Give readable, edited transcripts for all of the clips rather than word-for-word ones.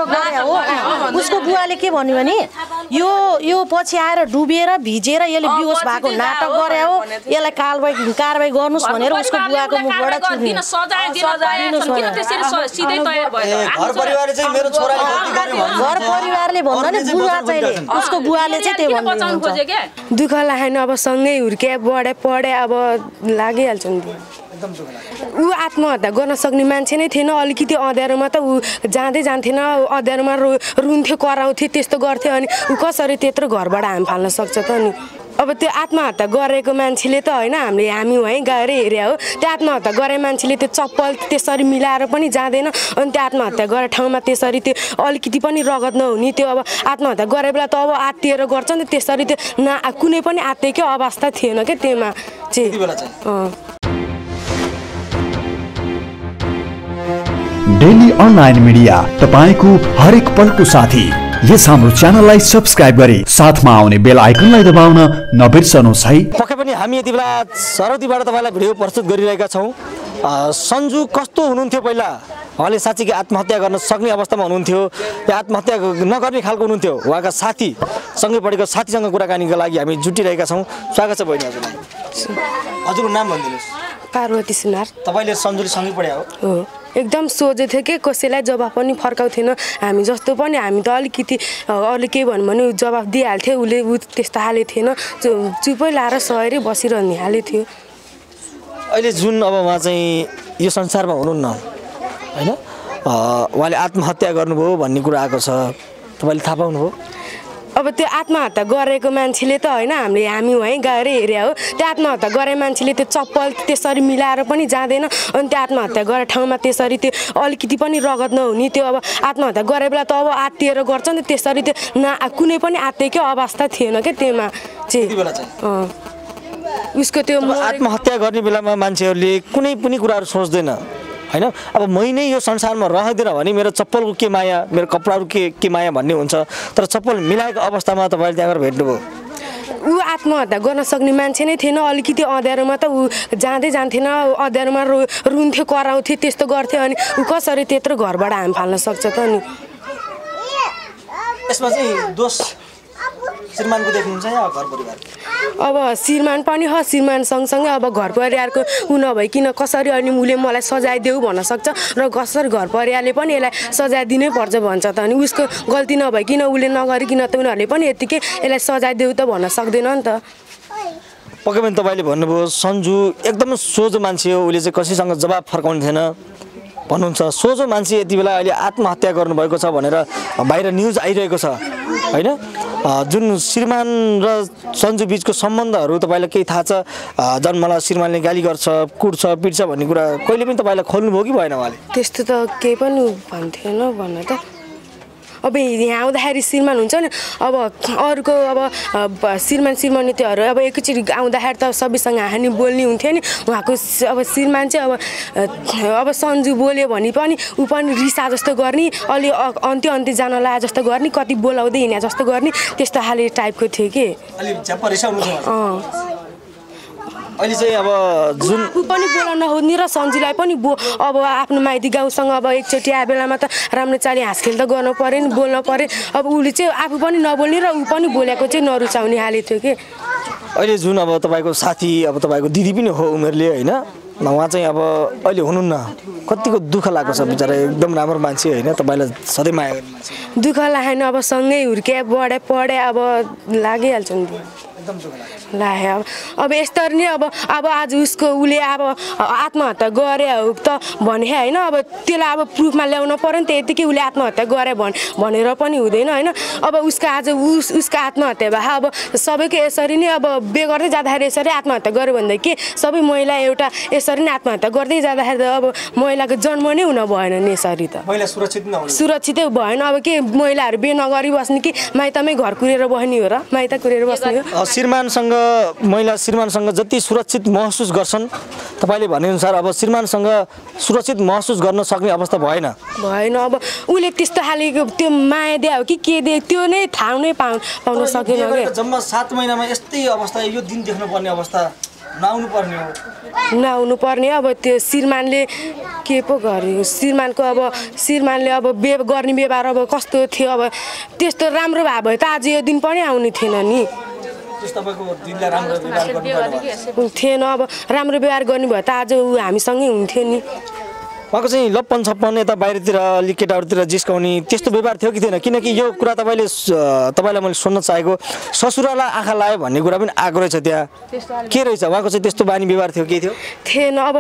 गरे हो उसको बुवाले के भन्यो भने यो पछि आएर डुबेर भिजेर यसले बेहोस भएको नाटक गरे हो यसलाई कारबाही गर्नुस् भनेर उसको बुवाको मुखबाट दिन सजाय दिनुस् किन त्यसरी सिधै तयार भयो घर परिवारले चाहिँ मेरो छोराले गल्ती गर्यो भन्नु घर परिवारले भन्दा नि बुवा चाहिँले उसको बुवाले चाहिँ त्यो बचाउनु खोजे के दुःख लाग्यो अब सँगै हुर्के पढे अब लागिहाल्छ नि ऊ आत्महत्या गर्न सक्ने मान्छे नै थिएन अलिकति अँध्यारोमा त ऊ जाँदै जान्थेन अँध्यारोमा रुन्थ्यो कराउँथ्यो त्यस्तो गर्थ्यो अनि ऊ कसरी त्यत्रो घरबाट हाम फाल्न सक्छ त नि अब त्यो आत्महत्या गरेको मान्छेले त होइन हामी है गएर हेरे हो त्यो आत्महत्या गरे मान्छेले त्यो चप्पल त्यसरी मिलाएर पनि जाँदैन अनि त्यो आत्महत्या गरे ठाउँमा त्यसरी त्यो अलिकति पनि रगत नहुने त्यो अब आत्महत्या गरे बेला त अब आत्तिएर गर्छ नि त्यसरी त्यो कुनै पनि आत्तिएकै अवस्था थिएन क्या त्यसमा चाहिँ डेली अनलाइन मिडिया तपाईको हरेक पलको साथी यस हाम्रो च्यानललाई सब्स्क्राइब गरी साथमा आउने बेल आइकनलाई दबाउन नबिर्सनुहोस् है पक्कै पनि हामी यति बेला सरौतीबाट तपाईलाई भिडियो प्रस्तुत गरिरहेका छौं सन्जु कस्तो हुनुहुन्थ्यो पहिला उहाँले साँच्चै आत्महत्या गर्न सक्ने अवस्थामा हुनुहुन्थ्यो या आत्महत्या नगर्ने खालको हुनुहुन्थ्यो उहाँका साथी सँगै पढेको साथीसँग कुराकानीको लागि हामी जुटिरहेका छौं स्वागत छ बहिनी हजुरको नाम भनिदिनुस् पार्वती सुनार तपाईले सन्जुले सँगै पढ्या हो एकदम सोझो थियो कि कसैलाई जवाफ पनि फर्काउँथेन हामी जस्तो पनि हामी त अलिकति अरू के भन्नु भने जवाफ दिइहाल्थ्यो उसले त्यस्तो हाले थिएन चुपै लाएर सहेरै बसिरहने हाले थियो अहिले जुन अब उहाँ चाहिँ यो संसारमा हुनुहुन्न हैन उहाँले आत्महत्या गर्नुभयो भन्ने कुरा आएको छ तपाईले थाहा पाउनुभयो अब त्यो आत्महत्या गरेको मान्छेले त होइन हामी है गएर हेरे हो त्यो आत्महत्या गरे मान्छेले त्यो चप्पल त्यसरी मिलाएर पनि जाँदैन अनि त्यो आत्महत्या गरे ठाउँमा त्यसरी त्यो अलिकति पनि रगत नहुने त्यो अब आत्महत्या गरे बेला त अब आत्तिएर गर्छ नि त्यसरी त्यो कुनै पनि आत्तिएकै अवस्था थिएन क्या त्यसमा चाहिँ उसको त्यो आत्महत्या गर्ने बेलामा मान्छेहरूले कुनै पनि कुराहरू सोच्दैन हैन अब मै नै यो संसारमा रहदिन भने मेरो चप्पलको के माया मेरो कपडाहरु के माया भन्ने हुन्छ तर चप्पल मिलाएको अवस्थामा तपाईले त्यहाँ गएर भेट्नुभयो ऊ आत्महत्या गर्न सक्ने मान्छे नै थिएन अलिकति अँध्यारोमा त ऊ जाँदै जान्थेन अँध्यारोमा रुन्थ्यो कराउँथ्यो त्यस्तो गर्थ्यो अनि ऊ कसरी त्यत्रो घरबाट हाम फाल्न सक्छ त नि यसमा चाहिँ दोष श्रीमानको देख्नुहुन्छ या घर परिवार अब श्रीमान पनि हो श्रीमान सँगसँगै अब घर परिवारको उ नभइकिन कसरी अनि उले मलाई सजाय देऊ भन्न सक्छ र कसरी घर परिवारले पनि यसलाई सजाय दिनै पर्छ भन्छ त अनि उसको गल्ती नभइकिन उले नगरिकिन त उनीहरूले पनि यतिकै यसलाई सजाय देऊ त भन्न सक्दैन नि त पक्कै पनि तपाईले भन्नुभयो सन्जु एकदम सोझो मान्छे हो उले चाहिँ कसैसँग जवाफ फर्काउने थिएन भन्नुहुन्छ सोझो मान्छे यति बेला अहिले आत्महत्या गर्नुभएको छ भनेर बाहिर न्यूज आइरहेको छ हैन जुन श्रीमान र सन्जु बीचको सम्बन्धहरु तपाईलाई केही थाहा छ जन्मला श्रीमानले गाली गर्छ कुट्छ पिट्छ भन्ने कुरा कहिले पनि तपाईलाई खोल्नु भयो कि भएन उहाँले त्यस्तो त केही पनि भन्थेन भन्न त अब यहाँ आउँदाखेरि श्रीमान हुन्छ नि अब अरूको अब श्रीमानीहरू अब एकैचोटि आउँदाखेरि त सबैसँग हामी बोल्ने हुन्थ्यो नि उहाँको अब श्रीमान चाहिँ अब सन्जु बोल्यो भने पनि ऊ पनि रिसा जस्तो गर्ने अलि अन्त्य जान लाए जस्तो गर्ने कति बोलाउँदै हिँड्या जस्तो गर्ने त्यस्तो खाले टाइपको थियो कि अलि झ्याप्प रिसाउनु छ अहिले चाहिँ अब जुन ऊ पनि बोल्न नहुने र सन्जुलाई पनि अब आफ्नो माइती गाउँसँग अब एकचोटि आ बेलामा त राम्रो चाली हाँसखेल त गर्नु पर्यो नि बोल्नु पर्यो अब उसले चाहिँ आफू पनि नबोल्ने र ऊ पनि बोलेको चाहिँ नरुचाउने हाले थियो कि अहिले जुन अब तपाईको साथी अब तपाईको दिदी पनि हो उमेरले हैन उहाँ चाहिँ अब अहिले हुनुहुन्न कतिको दुःख लाग्छ छ बिचारा एकदम राम्रो मान्छे हैन तपाईलाई सधैँ माया गर्ने मान्छे दुःख लागेन अब सँगै हुर्के पढे अब लागिहाल्छ नि एकदम दुःख लाग्यो अब यस्तरी नै अब आज उसको उले अब आत्महत्या गरे हो त भने हैन अब त्यसलाई अब प्रुफमा ल्याउन पर्यो नि त यतिकै उले आत्महत्या गरे भनेर पनि हुँदैन हैन अब उसको आज उसको आत्महत्या भए अब सबैको यसरी नै अब बे गर्दै जाँदाखेरि यसरी आत्महत्या गर्यो भन्दा के सबै महिला एउटा यसरी नै आत्महत्या गर्दै जाँदाखेरि त अब महिलाको जन्म नै हुन भएन नि यसरी त महिला सुरक्षितै भएन अब के महिलाहरू बे नगरी बस्ने कि माइतमै घर कुरेर बस्ने हो र माइत कुरेर बस्ने हो महिला श्रीमानसँग जति सुरक्षित महसुस गर्छन् तपाईले भने अनुसार अब श्रीमानसँग सुरक्षित महसुस गर्न सक्ने अवस्था भएन अब उले त्यस्तो खालीको त्यो माया दियो कि के दियो त्यो नै थाहा नै पाउन सकेन के जम्मा 7 महिनामा यस्तै अवस्था यो दिन देख्नु पर्ने अवस्था नआउनु पर्ने हो नआउनु पर्ने अब त्यो श्रीमानले के पो गर्यो श्रीमानको अब श्रीमानले अब गर्ने व्यवहार अब कस्तो थियो अब त्यस्तो राम्रो भए त आज यो दिन पनि आउने थिएन नि थिएन अब राम्रो व्यवहार गर्ने भयो त आज ऊ हामीसँगै हुन्थ्यो नि उहाँको चाहिँ लप्पन छप्पन यता बाहिरतिर अलिक केटाहरूतिर जिस्काउने त्यस्तो व्यवहार थियो कि थिएन किनकि यो कुरा तपाईँलाई मैले सुन्न चाहेको ससुरालाई आँखा लायो भन्ने कुरा पनि आएको रहेछ त्यहाँ के रहेछ उहाँको चाहिँ त्यस्तो बानी व्यवहार थियो के थियो थिएन अब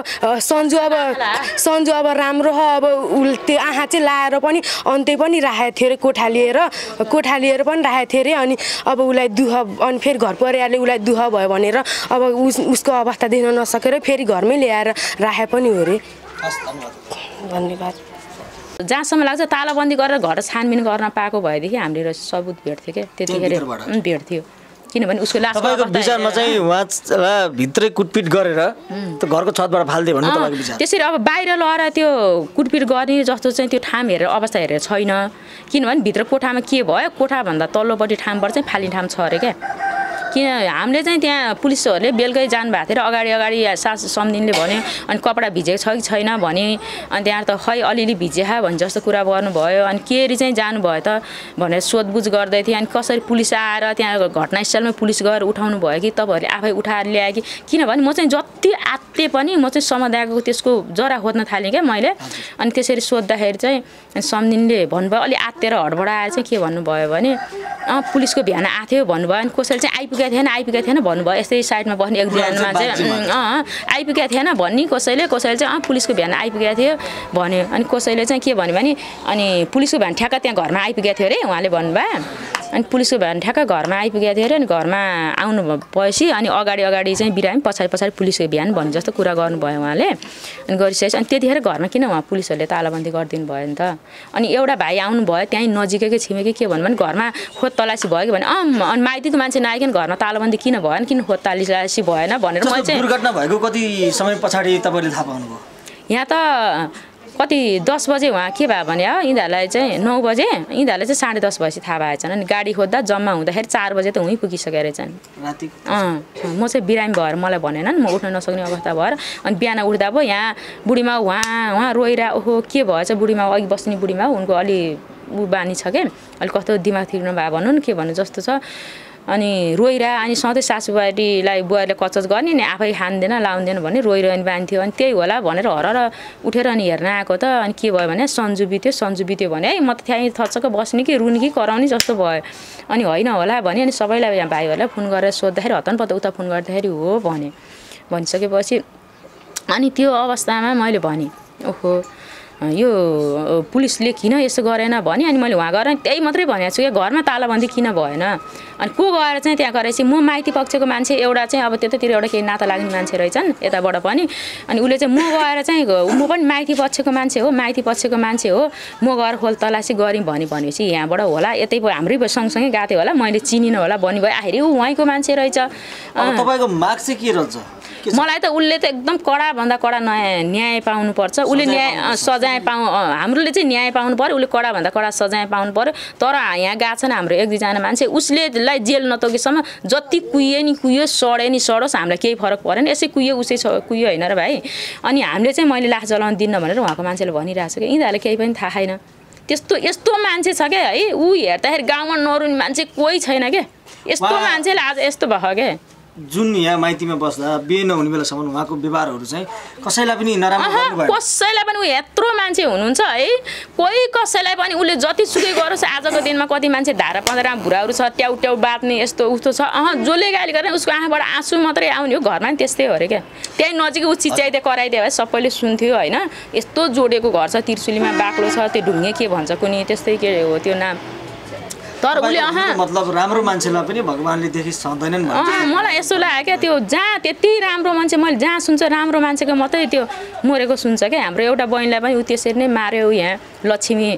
सन्जु अब राम्रो हो अब त्यो आँखा चाहिँ लाएर पनि अन्त्य पनि राखेको थियो अरे कोठा लिएर पनि राखेको थियो अरे अनि अब उसलाई दुःख अनि फेरि घर परिवारले उसलाई दुःख भयो भनेर अब उसको अवस्था देख्न नसकेर फेरि घरमै ल्याएर राखे पनि हो अरे धन्यवाद जहाँसम्म लाग्छ तालाबन्दी गरेर घर छानबिन गर्न पाएको भएदेखि हामीले सबुत भेट्थ्यो क्या त्यतिखेर भेट्थ्यो किनभने उसको लास्ट तपाईको विचारमा चाहिँ उहाँ भित्रै कुटपिट गरेर त्यो घरको छतबाट फाल्दै भन्नु तपाईको विचार त्यसरी अब बाहिर लगाएर त्यो कुटपिट गर्ने जस्तो चाहिँ त्यो ठाम हेरेर अवस्था हेरेर छैन किनभने भित्र कोठामा के भयो कोठाभन्दा तल्लोपट्टि ठामबाट चाहिँ फाल्ने ठाम छ अरे क्या किन हामीले चाहिँ त्यहाँ पुलिसहरूले बेलुकै जानुभएको थियो अगाडि सास सम्धिनीले भन्यो अनि कपडा भिजेको छ कि छैन भने अनि त्यहाँ त खै अलिअलि भिजेहा भन्ने जस्तो कुरा गर्नुभयो अनि केरी चाहिँ जानुभयो त भनेर सोधबुझ गर्दै थिएँ अनि कसरी पुलिस आएर त्यहाँ घटनास्थलमा पुलिस गएर उठाउनु भयो कि तपाईँहरूले आफै उठाएर ल्याए कि किनभने म चाहिँ जति आत्ते पनि म चाहिँ समुदायको त्यसको जरा खोज्न थालेँ क्या मैले अनि त्यसरी सोद्धाखेरि चाहिँ सम्धिनीले भन्नुभयो अलि आत्तेर हडबडाएर चाहिँ के भन्नुभयो भने पुलिसको बिहान आएको थियो भन्नुभयो अनि कसैले चाहिँ आइपुगेको थिएन भन्नुभयो यस्तै साइडमा बस्ने एक दुईजनामा चाहिँ आइपुगेको थिएन भन्ने कसैले चाहिँ पुलिसको बिहान आइपुगेको थियो भन्यो अनि कसैले चाहिँ के भन्यो भने अनि पुलिसको बिहान ठ्याक्क त्यहाँ घरमा आइपुगेको थियो अरे उहाँले भन्नुभयो अनि पुलिसको बिहान ठ्याक्क घरमा आइपुगेको थियो अरे अनि घरमा आउनु भएपछि अनि अगाडि चाहिँ बिरामी पछाडि पुलिसको बिहान भन्ने जस्तो कुरा गर्नुभयो उहाँले अनि गरिसकेपछि अनि त्यतिखेर घरमा किन उहाँ पुलिसहरूले तालाबन्दी गरिदिनु भयो नि त अनि एउटा भाइ आउनुभयो त्यहीँ नजिकैकै छिमेकी के भन्नु भने घरमा खोज तलासी भयो कि भने अनि माइतीको मान्छे नआइकन घरमा तालाबन्दी किन भएन किन खोज तलासी भएन भनेर मैले चाहिँ दुर्घटना भएको कति समय पछाडि तपाईँले थाहा पाउनुभयो यहाँ त कति 10 बजे उहाँ के भयो भने यिनीहरूलाई चाहिँ 9 बजे यिनीहरूलाई चाहिँ 10:30 भएपछि थाहा भएछन् अनि गाडी खोज्दा जम्मा हुँदाखेरि 4 बजे त उहीँ पुगिसकेको रहेछन् म चाहिँ बिरामी भएर मलाई भनेनन् म उठ्न नसक्ने अवस्था भएर अनि बिहान उठ्दा पो यहाँ बुढीमा उहाँ रोइरा ओहो के भएछ बुढीमा अघि बस्ने बुढीमा उनको अलि बानी छ के अलिक कस्तो दिमाग थिर्नु भयो भन्नु न के भन्नु जस्तो छ अनि रोइरा अनि सधैँ सासूबारीलाई बुहारीले कचच गर्ने नि आफै खान्दैन लाउँदैन भन्ने रोइरहने बानी थियो अनि त्यही होला भनेर हरर उठेर अनि हेर्न आएको त अनि के भयो भने सन्जु बित्यो भने है म त त्यहीँ थचक्क बस्ने कि रुने कि कराउने जस्तो भयो अनि होइन होला भने अनि सबैलाई यहाँ भाइहरूलाई फोन गरेर सोद्धाखेरि हतनपत्त उता फोन गर्दाखेरि हो भने भनिसकेपछि अनि त्यो अवस्थामा मैले भने ओहो यो पुलिसले किन यसो गरेन भने अनि मैले वहाँ गएर त्यही मात्रै भनेको छु कि घरमा तालाबन्दी किन भएन अनि को गएर चाहिँ त्यहाँ गरेपछि म माइती पक्षको मान्छे एउटा चाहिँ अब त्यतातिर एउटा केही नाता लाग्ने मान्छे रहेछन् यताबाट पनि अनि उसले चाहिँ म गएर चाहिँ म पनि माइती पक्षको मान्छे हो म गएर खोल तलासी गरेँ भनेपछि यहाँबाट होला यतै हाम्रै सँगसँगै गएको थियो होला मैले चिनिनँ होला भन्नुभयो आखिर ऊ उहाँको मान्छे रहेछ तपाईँको माग चाहिँ के रहन्छ मलाई त उसले त एकदम कडाभन्दा कडा न्याय पाउनुपर्छ उसले न्याय सजाय हाम्रोले चाहिँ न्याय पाउनु पर्यो उसले कडाभन्दा कडा सजाय पाउनु पर्यो तर यहाँ गएको छन् हाम्रो एक दुईजना मान्छे उसलेलाई जेल नतोकेसम्म जति कुहियो सडे नि सडोस् हामीलाई केही फरक परेन यसै कुहियो उसै कुहियो होइन र भाइ अनि हामीले चाहिँ मैले लास जलाउन दिन्न भनेर उहाँको मान्छेले भनिरहेको छु कि यिनीहरूलाई केही पनि थाहा छैन यस्तो मान्छे छ क्या है ऊ हेर्दाखेरि गाउँमा नरुने मान्छे कोही छैन क्या यस्तो मान्छेले आज यस्तो भयो क्या जुन यहाँ माइतीमा बस्दा बिहे नहुने बेलासम्म उहाँको व्यवहारहरू चाहिँ कसैलाई पनि नराम्रो गर्नुभयो कसैलाई पनि ऊ यत्रो मान्छे हुनुहुन्छ है कोही कसैलाई पनि उसले जति सुकै गरोस् आजको दिनमा कति मान्छे धारा पँधरा भुराहरू छ ट्याउ बाँध्ने यस्तो उस्तो छ जसले गाली गर्ने उसको आँखाबाट आँसु मात्रै आउने हो घरमा नि त्यस्तै हो अरे क्या त्यहीँ नजिकै ऊ चिच्याइदिए कराइदियो भए सबैले सुन्थ्यो होइन यस्तो जोडेको घर छ त्रिशुलीमा बाक्लो छ त्यो ढुङ्गे के भन्छ कुनै त्यस्तै के हो त्यो नाम तर उसले मतलब राम्रो मान्छेलाई पनि भगवानले देखि सधैनन् मलाई यस्तो लाग्यो क्या त्यो जहाँ त्यति राम्रो मान्छे मैले जहाँ सुन्छ राम्रो मान्छेको मात्रै त्यो मरेको सुन्छ क्या हाम्रो एउटा बहिनीलाई पनि ऊ त्यसरी नै मार्यो यहाँ लक्ष्मी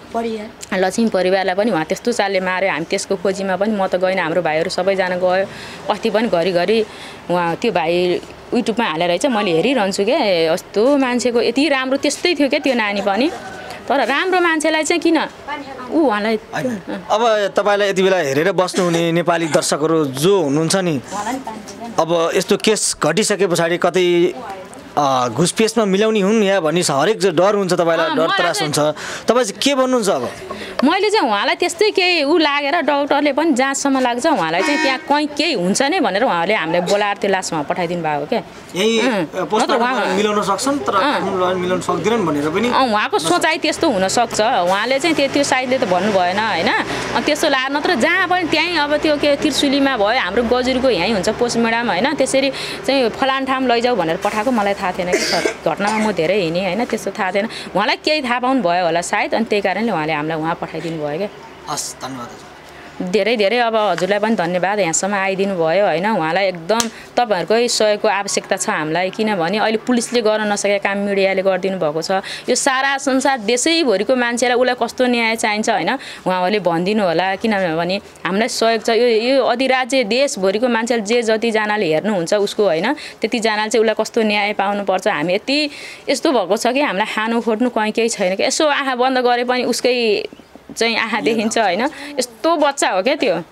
परिवारलाई पनि उहाँ त्यस्तो चालले मार्यो हामी त्यसको खोजीमा पनि म त गएन हाम्रो भाइहरू सबैजना गयो अस्ति पनि घरिघरि उहाँ त्यो भाइ युट्युबमा हालेर चाहिँ मैले हेरिरहन्छु क्या यस्तो मान्छेको यति राम्रो त्यस्तै थियो क्या त्यो नानी पनि तर राम्रो मान्छेलाई चाहिँ किन उहाँलाई अब तपाईँलाई यति बेला हेरेर बस्नुहुने नेपाली दर्शकहरू जो हुनुहुन्छ नि अब यस्तो केस घटिसके पछाडि कतै घुसपेसमा मिलाउने हुन् या भन्ने हरेक डर हुन्छ तपाईँलाई, डर त्रास हुन्छ, तपाईँ चाहिँ के भन्नुहुन्छ? अब मैले चाहिँ उहाँलाई त्यस्तै केही लागेर डाक्टरले पनि जाँचसम्म लाग्छ उहाँलाई चाहिँ त्यहाँ कहीँ केही हुन्छ नि भनेर उहाँले हामीलाई बोलाएर त्यो लास उहाँ पठाइदिनु भएको क्या। मिलाउन सक्छन् तर मिलाउन सक्दैनन् भनेर पनि उहाँको सोचाइ त्यस्तो हुनसक्छ। उहाँले चाहिँ त्यो साइडले त भन्नु भएन होइन, त्यस्तो लाएर नत्र जहाँ पनि त्यहीँ अब त्यो के त्रिशुलीमा भयो हाम्रो गजुरीको यहीँ हुन्छ पोस्टमार्टम होइन, त्यसरी चाहिँ फलान ठाउँ लैजाऊ भनेर पठाएको मलाई थाहा थिएन कि सर। घटनामा म धेरै हिँडेँ होइन, त्यस्तो थाहा थिएन। उहाँलाई केही थाहा पाउनु भयो होला सायद, अनि त्यही कारणले उहाँले हामीलाई उहाँ पठाइदिनु भयो क्या। हस्, धन्यवाद। धेरै धेरै अब हजुरलाई पनि धन्यवाद, यहाँसम्म आइदिनु भयो होइन। उहाँलाई एकदम तपाईँहरूकै सहयोगको आवश्यकता छ हामीलाई, किनभने अहिले पुलिसले गर्न नसकेको काम मिडियाले गरिदिनु भएको छ। यो सारा संसार देशैभरिको मान्छेलाई उसलाई कस्तो न्याय चाहिन्छ होइन, उहाँहरूले भनिदिनु होला, किनभने हामीलाई सहयोग छ। यो अधिराज्य देशभरिको मान्छेले जे जतिजनाले हेर्नुहुन्छ उसको होइन, त्यतिजनाले चाहिँ उसलाई कस्तो न्याय पाउनुपर्छ। हामी यति यस्तो भएको छ कि हामीलाई खानु खोज्नु कहीँ केही छैन कि, यसो आँखा बन्द गरे पनि उसकै चाहिँ आँखा देखिन्छ होइन, यस्तो बच्चा हो क्या त्यो।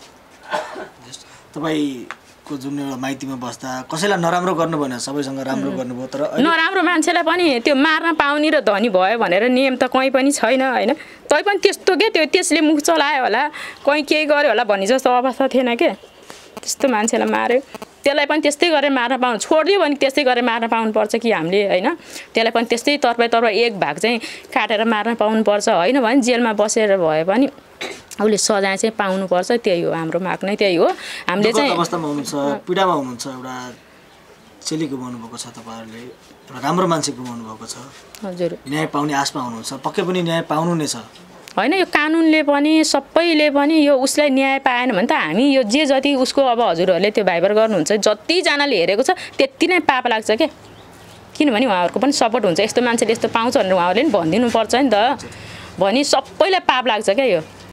तपाईँको जुन एउटा माइतीमा बस्दा कसैलाई नराम्रो गर्नु भएन, सबैसँग राम्रो गर्नुभयो, तर नराम्रो मान्छेलाई पनि त्यो मार्न पाउने र धनी भयो भनेर नियम त कहीँ पनि छैन होइन। तै पनि त्यस्तो के त्यो त्यसले मुख चलायो होला, कहीँ केही गर्यो होला भन्ने जस्तो अवस्था थिएन क्या। त्यस्तो मान्छेलाई मार्यो, त्यसलाई पनि त्यस्तै गरेर मार्न पाउनु, छोडिदियो भने त्यस्तै गरेर मार्न पाउनुपर्छ कि हामीले होइन। त्यसलाई पनि त्यस्तै तर्फ एक भाग चाहिँ काटेर मार्न पाउनुपर्छ होइन, भने जेलमा बसेर भए पनि उसले सजाय चाहिँ पाउनुपर्छ। त्यही हो हाम्रो माग नै, त्यही हो। हामीले चाहिँ अवस्थामा हुनुहुन्छ, पीडामा हुनुहुन्छ, एउटा चेली गुमाउनु भएको छ, तपाईँहरूले एउटा राम्रो मान्छे गुमाउनु भएको छ। हजुर, न्याय पाउने आशमा हुनुहुन्छ, पक्कै पनि न्याय पाउनु नै छ होइन। यो कानुनले पनि सबैले पनि यो उसलाई न्याय पाएन भने त हामी यो जे जति उसको अब हजुरहरूले त्यो भाइबर गर्नुहुन्छ, जतिजनाले हेरेको छ त्यति नै पाप लाग्छ क्या। किनभने उहाँहरूको पनि सपोर्ट हुन्छ, यस्तो मान्छेले यस्तो पाउँछ भनेर उहाँहरूले पनि भनिदिनु पर्छ नि त, भनी सबैलाई पाप लाग्छ क्या यो।